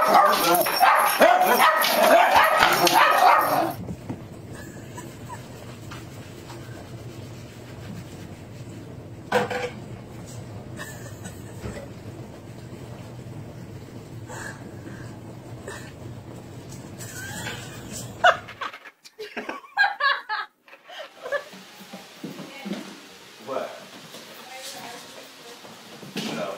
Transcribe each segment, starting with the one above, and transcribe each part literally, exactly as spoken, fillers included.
What? No.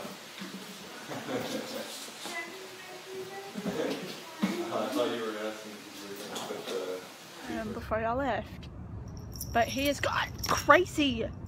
I thought you were asking if you were going to put the... Um, before I left. But he has got crazy.